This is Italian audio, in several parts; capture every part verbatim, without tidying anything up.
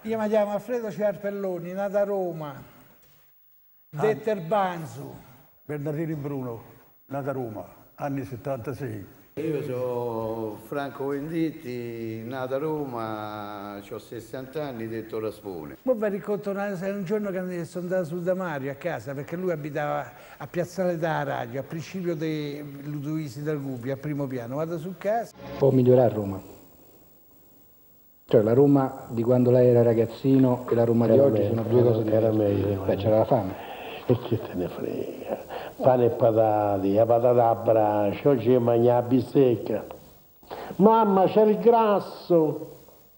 Io mi chiamo Alfredo Ciarpelloni, nato a Roma, detto il Banzu. Bernardini Bruno, nato a Roma, anni settantasei. Io sono Franco Venditti, nato a Roma, ho sessanta anni, detto Raspone. Poi vi racconto un giorno che sono andato su da Mario a casa, perché lui abitava a Piazzale della Radio, a principio di Ludovici da Gubbio, al primo piano. Vado su casa. Può migliorare Roma. Cioè la Roma di quando lei era ragazzino e la Roma di oggi sono due cose diverse. Era meglio. Beh, c'era la fame. E che te ne frega? Pane e patate, la patata a braccio, oggi mangia la bistecca. Mamma, c'è il grasso!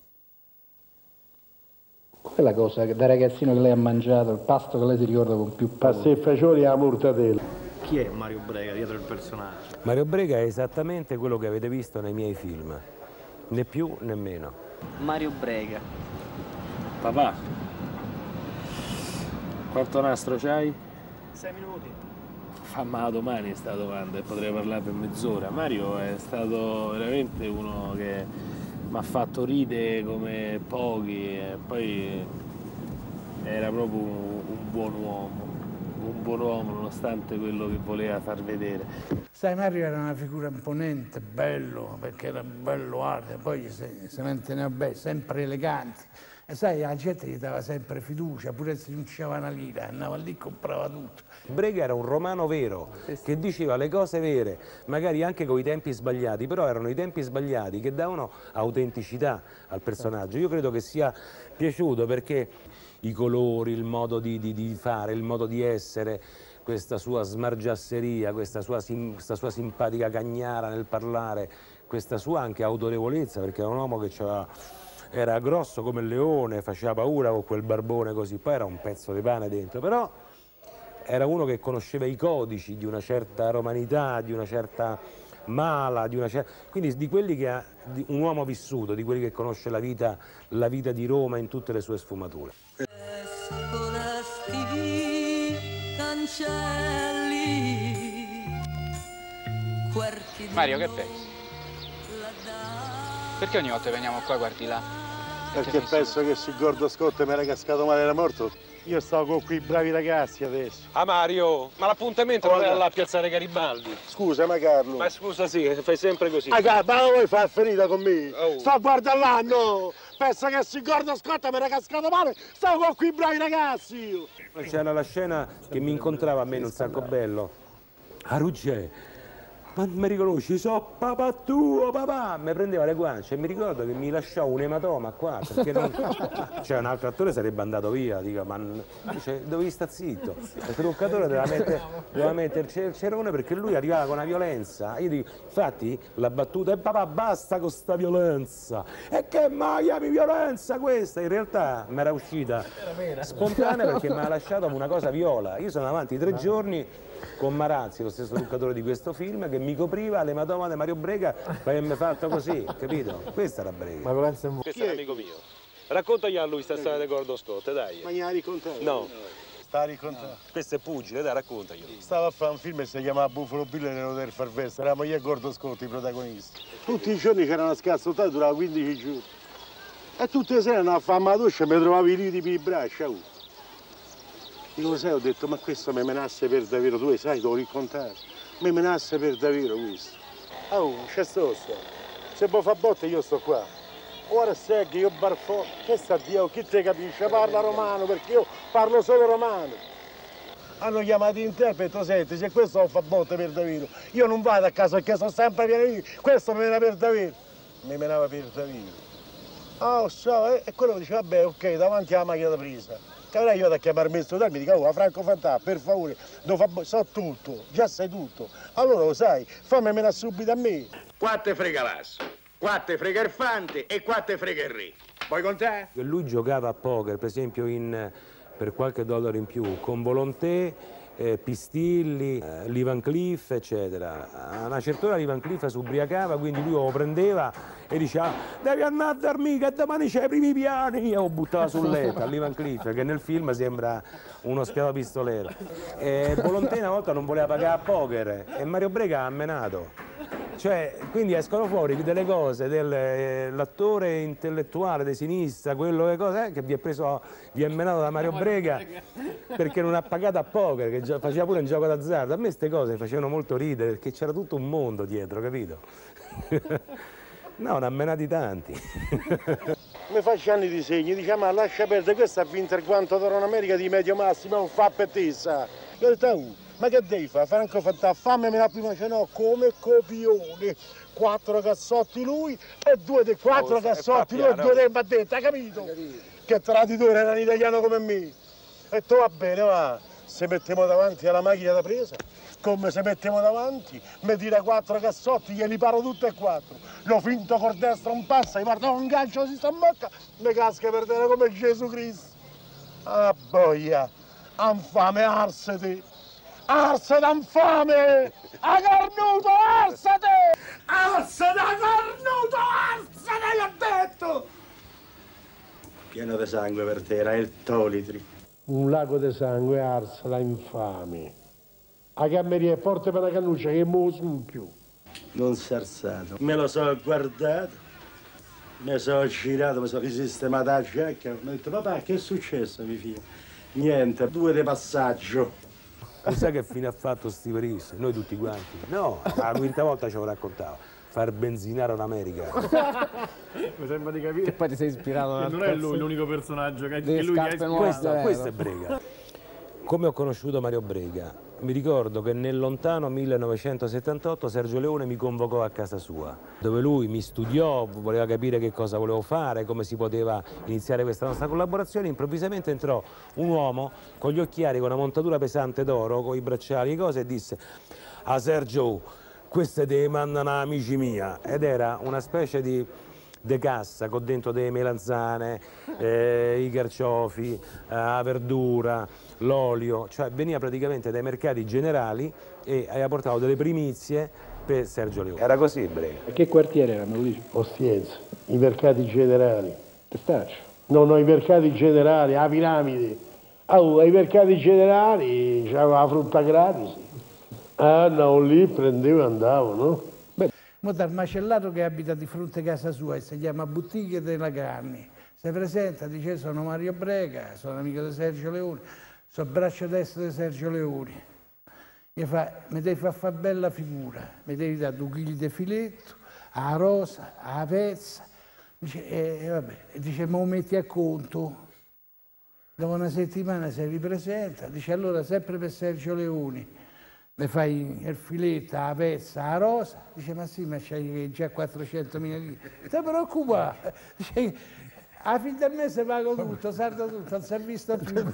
Qual è la cosa da ragazzino che lei ha mangiato, il pasto che lei si ricorda con più paura? Pasta e fagioli e la mortadella. Chi è Mario Brega dietro il personaggio? Mario Brega è esattamente quello che avete visto nei miei film, né più né meno. Mario Brega. Papà, quanto nastro c'hai? Sei minuti. Famma domani sta domanda e potrei parlare per mezz'ora. Mario è stato veramente uno che mi ha fatto ridere come pochi e poi era proprio un, un buon uomo, un buon uomo nonostante quello che voleva far vedere. Sai, Mario era una figura imponente, bello, perché era bello alto, poi si, si manteneva bene, sempre elegante. E sai, la gente gli dava sempre fiducia, pure se non c'aveva una lira, andava lì e comprava tutto. Brega era un romano vero, che diceva le cose vere, magari anche con i tempi sbagliati, però erano i tempi sbagliati che davano autenticità al personaggio. Io credo che sia piaciuto perché i colori, il modo di, di, di fare, il modo di essere, questa sua smargiasseria, questa sua, sim, questa sua simpatica cagnara nel parlare, questa sua anche autorevolezza, perché era un uomo che c'aveva... Era grosso come il leone, faceva paura con quel barbone così, poi era un pezzo di pane dentro, però era uno che conosceva i codici di una certa romanità, di una certa mala, di una certa... quindi di quelli che ha, di un uomo vissuto, di quelli che conosce la vita, la vita di Roma in tutte le sue sfumature. Mario, che pensi? Perché ogni volta che veniamo qua guardi là? Perché penso che sul Gordo Scott mi era cascato male, era morto. Io stavo con quei bravi ragazzi adesso. Ah Mario, ma l'appuntamento non era là a Piazzale Garibaldi. Scusa, ma Carlo. Ma scusa sì, fai sempre così. Ah, Carlo, ma non vuoi far finita con me? Oh. Sto guardando là, no! Penso che sul Gordo Scott mi era cascato male, stavo con quei bravi ragazzi io. C'era la scena che mi incontrava a me in un sacco bello. A Ruggè. Ma mi riconosci, so papà tuo, papà! Mi prendeva le guance e mi ricordo che mi lasciò un ematoma qua, perché non... cioè un altro attore sarebbe andato via, dico, ma cioè, dovevi sta zitto. Il truccatore doveva, metter, doveva metterci il cerone perché lui arrivava con una violenza. Io dico, infatti la battuta è papà basta con sta violenza! E che mai chiami violenza questa? In realtà mi era uscita spontanea perché mi ha lasciato una cosa viola. Io sono avanti tre giorni con Marazzi, lo stesso truccatore di questo film, che mi copriva l'ematoma di Mario Brega per avermi fatto così, capito? Questa era Brega. Ma questo è un amico mio. Raccontagli a lui sta storia di Gordo Scott, dai. Ma gliela raccontare? No. Sta a raccontare? No. Questo è pugile, dai, raccontaglielo. Stava a fare un film e si chiamava Buffalo Bill e del Far West, eravamo io e Gordo Scott i protagonisti. Tutti i giorni c'era una scazzottata, durava quindici giorni. E tutte le sere andavo a fare la doccia e mi trovavi i riti per i bracci. Uh. Dico, sai, ho detto, ma questo mi menasse per davvero, tu sai, devo raccontare. Mi menasse per davvero questo. Oh, c'è sto, sto. Se vuoi fare botte io sto qua. Ora segui, io barfo. Che sta Dio, chi te capisce? Parla romano, perché io parlo solo romano. Hanno chiamato interprete, senti, se questo lo fa botte per davvero. Io non vado a casa perché sono sempre pieno io. Questo mi mena per davvero. Mi menava per davvero. Oh, so, e quello diceva, vabbè, ok, davanti alla macchina da presa. Che avrei io da chiamare il maestro mi dico, oh, Franco Fantà, per favore, fa... so tutto, già sai tutto. Allora lo sai, fammi menare subito a me. Qua te frega l'asso, qua te frega il fante e qua te frega il re. Vuoi contare? Lui giocava a poker, per esempio, in, per qualche dollaro in più, con Volonté, eh, Pistilli, eh, Lee Van Cleef, eccetera. A una certa ora Lee Van Cleef si ubriacava, quindi lui lo prendeva e diceva devi andare a dormire che domani c'è i primi piani, e lo buttava sul letto a Lee Van Cleef, che nel film sembra uno schiavo pistolero. E Volonté una volta non voleva pagare a poker e Mario Brega ha menato. Cioè, quindi escono fuori delle cose dell'attore intellettuale di sinistra, quello che, cosa, eh, che vi è preso, vi è menato da Mario Brega perché non ha pagato a poker, che già faceva pure un gioco d'azzardo. A me queste cose facevano molto ridere perché c'era tutto un mondo dietro, capito? No, ne ha menati tanti. Mi faccio anni di segni, dice ma lascia perdere, questo ha vinto il guanto d'oro in America di medio massimo, non fa per te, sa. Io ho detto, uh, ma che devi fare? Franco fatta fame, me la prima cenò come copione. Quattro cassotti lui e due dei quattro oh, cassotti lui e due dei baddetta, capito? capito? Che traditore era un italiano come me. E tu va bene, va, se mettiamo davanti alla macchina da presa, come se mettiamo davanti, mi tira quattro cassotti, glieli paro tutti e quattro. Lo finto col destro, un passa, gli guardo un gancio, si sta in bocca, mi casca per terra come Gesù Cristo. Ah, boia, infame, arsete, arsete, infame, a cornuto, arsete, arsete, a cornuto, arsete, gli ho detto. Pieno di sangue per te, era il Tolitri. Un lago di sangue, arsete, infame. A cameriera è forte per la cannuccia che mo più. Non si è alzato. Me lo so guardato, mi sono girato, mi sono risistemato la giacca. Mi ho detto, papà, che è successo, mio figlio? Niente, due di passaggio. Tu sai che fine ha fatto Steve Reeves? Noi tutti quanti? No, la quinta volta ce lo raccontava. Far benzinare l'America. Mi sembra di capire. Che poi ti sei ispirato a. Non è lui l'unico personaggio che, che lui ha ispirato. Questo, questo è Brega. Come ho conosciuto Mario Brega? Mi ricordo che nel lontano millenovecentosettantotto Sergio Leone mi convocò a casa sua, dove lui mi studiò, voleva capire che cosa volevo fare, come si poteva iniziare questa nostra collaborazione. Improvvisamente entrò un uomo con gli occhiali, con una montatura pesante d'oro, con i bracciali e cose, e disse: "Ah Sergio, queste te mandano amici mia", ed era una specie di de cassa con dentro delle melanzane, eh, i carciofi, eh, la verdura, l'olio, cioè veniva praticamente dai mercati generali e aveva portato delle primizie per Sergio Leone. Era così Brega. A che quartiere era, me lo dici? Ostiense, i mercati generali. Testaccio. No, no, i mercati generali, la piramide. Oh, ai mercati generali c'aveva la frutta gratis. Ah no, lì prendevo e andavo, no? Mo dal macellato che abita di fronte a casa sua e si chiama Bottiglie della Carni, si presenta, dice: sono Mario Brega, sono amico di Sergio Leone, sono braccio destro di Sergio Leone. Gli fa: mi devi far fare bella figura, mi devi dare due chili di filetto, a rosa, a pezza. Dice, e, vabbè. Dice: ma lo metti a conto? Dopo una settimana si ripresenta, dice: allora sempre per Sergio Leone. Mi fai il filetto, la pezza, la rosa? Dice: ma sì, ma c'hai già quattrocentomila lire. Non ti preoccupare. Dice: a fine del mese pago tutto, saldo tutto, non si è visto più.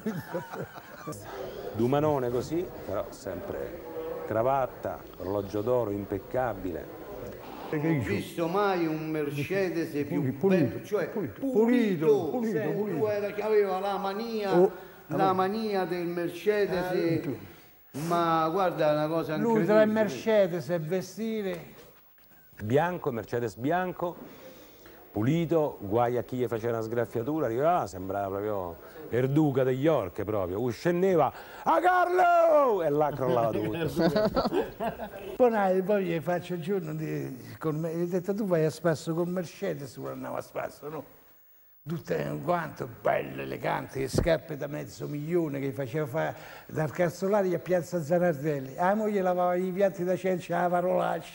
Dumanone così, però sempre cravatta, orologio d'oro impeccabile. Non ho visto mai un Mercedes più pulito, bello, cioè pulito, pulito, pulito, pulito, pulito. Lui era che aveva la mania, oh, la mania del Mercedes. Eh, ma guarda, è una cosa incredibile. Lui tra il Mercedes e vestire. Bianco, Mercedes bianco, pulito, guai a chi gli faceva una sgraffiatura, arrivava, sembrava proprio il duca degli York proprio, uscendeva, a Carlo! E là crollava tutto. Poi, poi gli faccio il giorno, di, con me, gli ho detto: tu vai a spasso col Mercedes, pure andavo a spasso, no? Tutte quanto bello, elegante, scarpe da mezzo milione che faceva fare dal Carzolari a Piazza Zanardelli. La moglie lavava i piatti da cencio alla parolaccia.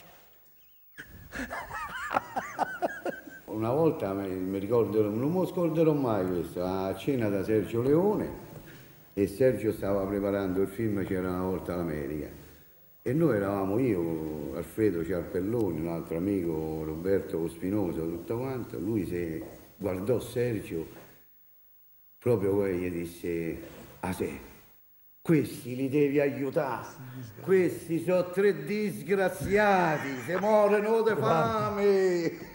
Una volta mi, mi ricordo, non mi scorderò mai questo, a cena da Sergio Leone, e Sergio stava preparando il film C'era una volta l'America, e noi eravamo io, Alfredo Ciarpelloni, un altro amico, Roberto Cospinoso, tutto quanto. Lui si guardò Sergio, proprio poi gli disse: ah sì, questi li devi aiutare, questi sono tre disgraziati, se muoiono di fame.